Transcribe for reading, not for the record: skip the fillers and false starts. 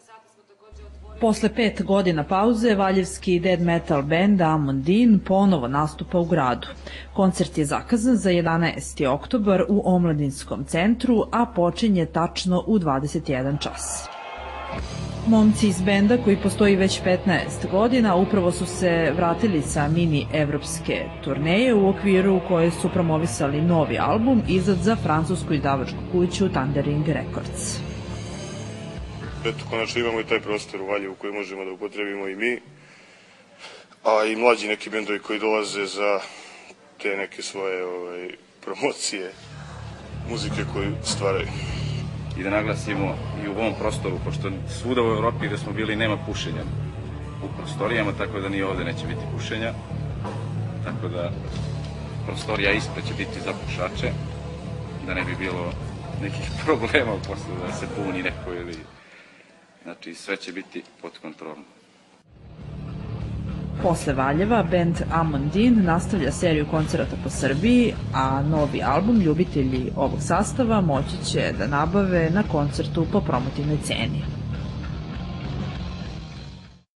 Posle 5 godina pauze, valjevski death metal band Amon Deen ponovo nastupa u gradu. Koncert je zakazan za 11. oktobar u Omladinskom centru, a počinje tačno u 21 čas. Momci iz benda, koji postoji već 15 godina, upravo su se vratili sa mini evropske turneje u okviru koje su promovisali novi album izdat za francusku izdavačku kuću Thundering Records. Eto, konačno imamo i taj prostor u Valjevu koji možemo da upotrebimo i mi, a i mlađi neki bendovi koji dolaze za te neke svoje promocije muzike koju stvaraju. I da naglasimo i u ovom prostoru, pošto svuda u Evropi gde smo bili nema pušenja u prostorijama, tako da ni ovde neće biti pušenja. Tako da prostorija ispred će biti za pušače, da ne bi bilo nekih problema posle da se buni neko ili... Znači, sve će biti pod kontrolom. Posle Valjeva, band Amon Deen nastavlja seriju koncerata po Srbiji, a novi album ljubitelji ovog sastava moći će da nabave na koncertu po promotivnoj ceni.